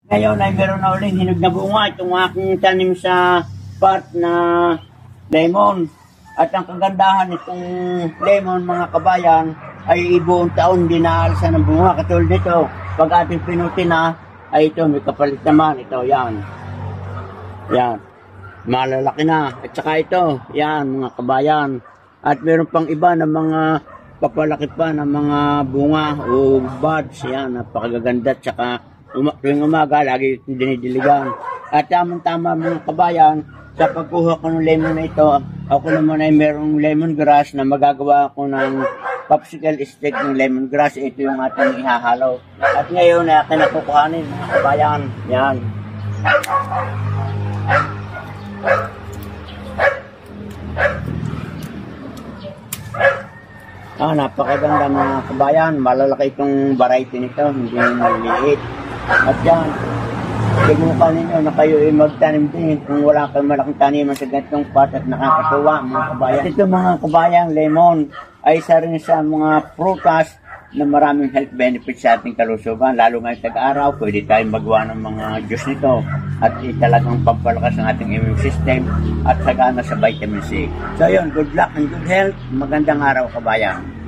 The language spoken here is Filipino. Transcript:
Ngayon ay meron na uling hinog na bunga itong aking tanim sa part na lemon. At ang kagandahan itong lemon mga kabayan ay buong taon din naalisan ng bunga. Katulad dito, pag ating pinuti na, ay ito may kapalit naman. Ito, yan. Yan. Malalaki na. At saka ito, yan mga kabayan. At meron pang iba na mga papalaki pa ng mga bunga o buds. Yan, napakaganda. At saka tuwing umaga, lagi dinidiligan. At tamang-tama mga kabayan, sa pagkuha ko ng lemon na ito, ako naman ay merong lemongrass na magagawa ko ng popsicle stick ng lemongrass. Ito yung ating ihahalo. At ngayon ay akin nakukuhanin mga kabayan. Yan. Napakaganda mga kabayan. Malalaki itong variety nito, hindi maliliit. At yan, sinubukan ninyo na kayo ay magtanim din kung wala kayong malaking taniman sa ganitong part at nakakatuwa mga kabayan. Ito mga kabayan, lemon ay isa rin sa mga prutas na maraming health benefits sa ating kalusugan. Lalo ngayon tag-araw, pwede tayong magawa ng mga juice nito at talagang pampalakas ng ating immune system at sagana sa vitamin C. So yun, good luck and good health. Magandang araw kabayan.